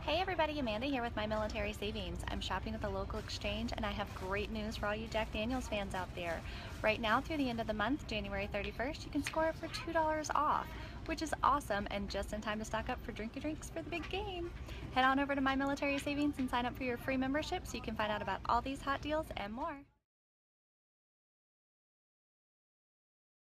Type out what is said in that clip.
Hey everybody, Amanda here with My Military Savings. I'm shopping at the local exchange and I have great news for all you Jack Daniels fans out there. Right now through the end of the month, January 31st, you can score it for $2 off, which is awesome and just in time to stock up for drinky drinks for the big game. Head on over to My Military Savings and sign up for your free membership so you can find out about all these hot deals and more.